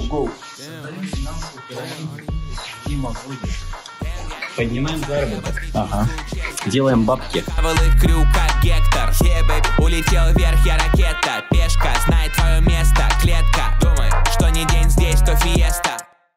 гоу. Поднимаем заработок. Ага. Делаем бабки. Крю как Гектор. Улетел вверх, я ракета. Пешка знает твое место. Клетка. Думай, что не день здесь, то фиеста.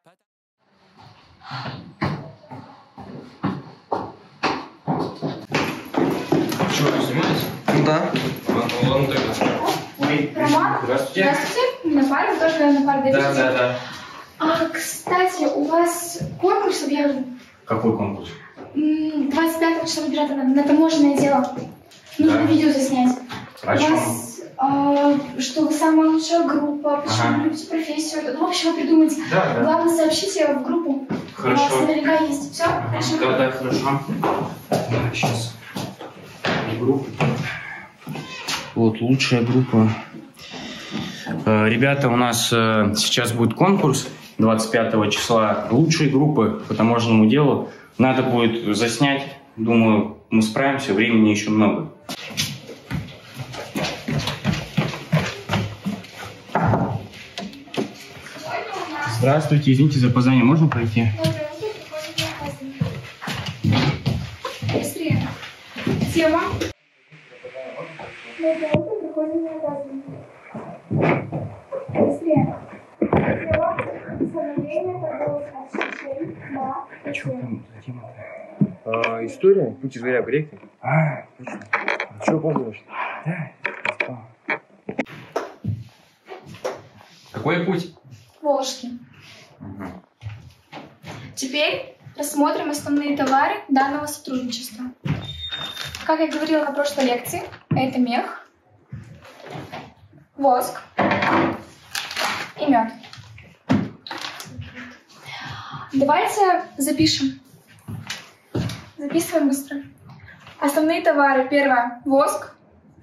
Что, вы снимаете? Да. Ладно, тогда. Роман? Здравствуйте. Здравствуйте. На паре, тоже, наверное, на паре доверите? Да. Кстати, у вас конкурс объявлен. Какой конкурс? 25 числа набирать на таможенное дело. Нужно видео заснять. О У чем? вас, что вы самая лучшая группа, почему вы любите профессию. Ну, в общем, вы придумайте. Да. Главное, сообщите в группу. Хорошо. У вас наверняка есть. Все? Хорошо? Да, хорошо. Сейчас. Группа. Вот, лучшая группа. Ребята, у нас сейчас будет конкурс 25 числа. Лучшие группы по таможенному делу. Надо будет заснять. Думаю, мы справимся. Времени еще много. Здравствуйте, извините за опоздание. Можно пройти? Быстрее. Тема. Быстрее. Тема. Установление торговых отношений на История? Путь из горя в реке. Точно. Что помнишь? Да. Какой путь? Волжский. Теперь рассмотрим основные товары данного сотрудничества. Как я говорила на прошлой лекции, это мех, воск и мед. Давайте запишем. Записываем быстро. Основные товары. Первое. Воск.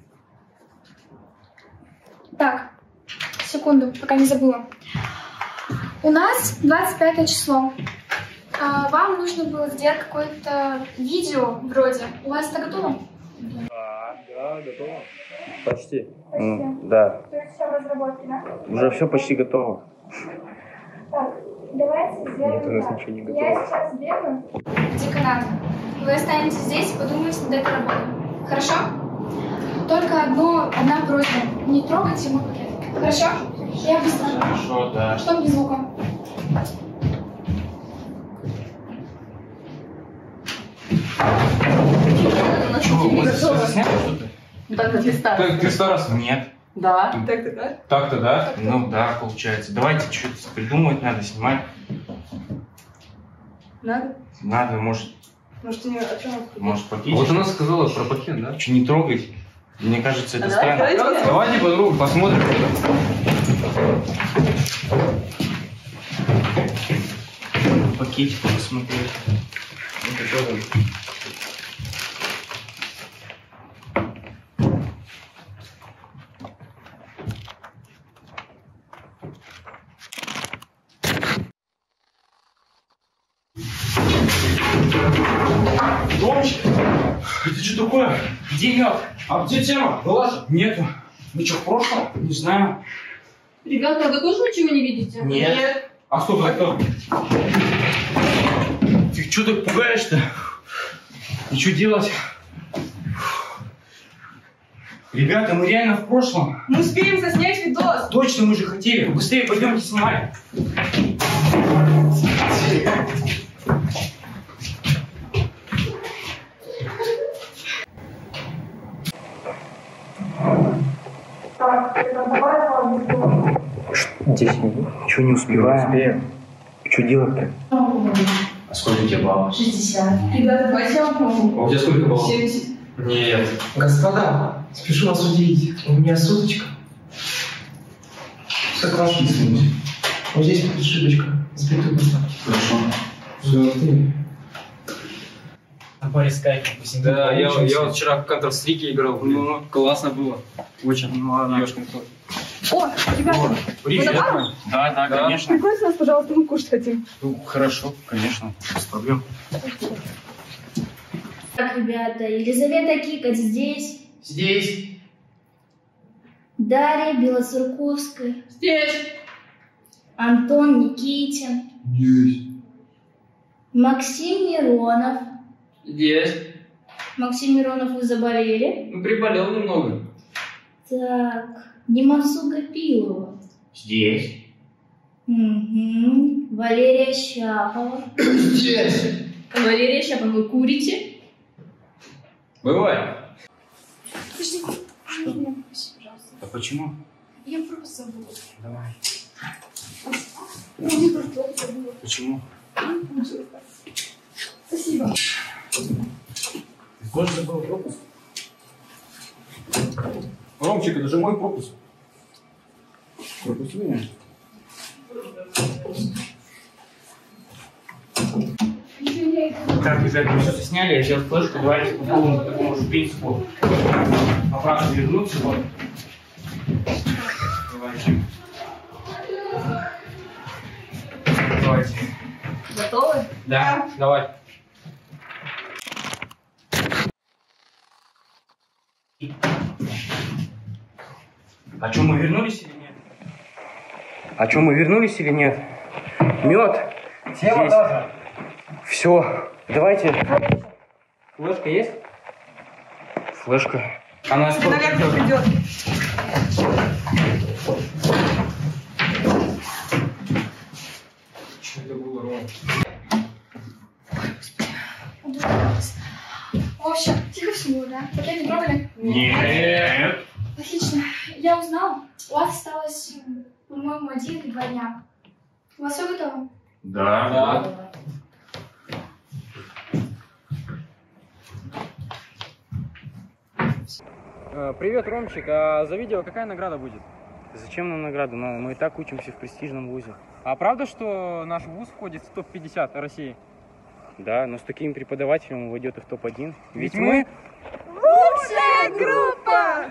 Так, секунду, пока не забыла. У нас 25 число. Вам нужно было сделать какое-то видео вроде. У вас это готово? Да, готово. Почти. Почти. Да. То есть все в разработке, да? Уже все почти готово. Так, давайте сделаем Нет, у нас так. ничего не готово. Я сейчас бегаю в деканат. Вы останетесь здесь и подумаете над этой работой. Хорошо? Только одна просьба. Не трогайте мой пакет. Хорошо? Я быстро. Хорошо, да. Чтоб без звука. Чего, мы засняли что-то? Так, на 200. Так, ты 100 раз? Нет. Да. Так-то да? Так-то, да? Ну да, получается. Давайте что-то придумать надо, снимать. Надо? Надо, может, Может, о чем? может пакет. Вот она сказала про пакет, да? Что, не трогать? Мне кажется, это Давай, странно. давайте. Давайте подругу посмотрим. Пакетик посмотреть. Это тоже. Ромочка, это что такое? Где мед? А где тема? Была же? Нету. Вы что, в прошлом? Не знаю. Ребята, вы тоже ничего не видите? Нет. А стоп, а кто? Ты что так пугаешь-то? И что делать? Ребята, мы реально в прошлом. Мы успеем заснять видос. Точно, мы же хотели. Быстрее пойдемте снимать. Так, давай по 10 минут. Чего не успеваем? Что делать-то? А сколько у тебя баллов? 60. Ребята, давайте я вам помогу. А у тебя сколько баллов? 70. Нет. Господа, спешу вас удивить. У меня суточка. Согласен с ним. Вот здесь будет ошибочка. Запятую поставьте. Хорошо. Все, ты. На паре скайпа посидим. Да, я вот вчера в Counter-Strike играл. Ну, классно было. Очень. Ну ладно. Ёшкин кот. О, ребята, Привет. Да, конечно. пригласите нас, пожалуйста, мы кушать хотим. Ну, хорошо, конечно. Без проблем. Так, ребята, Елизавета Кикоть здесь, Здесь. Дарья Белоцерковская, Здесь. Антон Никитин. Есть. Максим Миронов. Есть. Максим Миронов, вы заболели? Ну, приболел немного. Так, Димасу Гапилова. Здесь. Угу. Валерия Щапова. Здесь. Валерия Щапова, вы курите? Бывает. Подожди, меня попроси, пожалуйста. А почему? Я просто забыла. Давай. Я просто забыла. Почему? Спасибо. Может, забыл пропуск? Ромчик, это же мой пропуск. Пропуск меня. Так, ребята, мы все засняли, я сделал флешку, давайте по такому же принципу обратно вернуться. Вот. Давайте. Давайте. Готовы? Да, давай. А что, мы вернулись или нет? А что, мы вернулись или нет? Мед. Тема Здесь. тоже. Все, давайте. Флешка есть? Флешка. Она скоро Наверное, придет. придет. Что это было, Ром? Удалилась. В общем, тихо всего, да? Пакет не трогали? Нет. Отлично. Я узнала, у вас осталось, по-моему, 1 или 2 дня. У вас все готово? Да. Привет, Ромчик. А за видео какая награда будет? Зачем нам награда? Мы и так учимся в престижном вузе. А правда, что наш вуз входит в топ-50 России? Да, но с таким преподавателем он войдет и в топ-1. Ведь мы... Лучшая группа!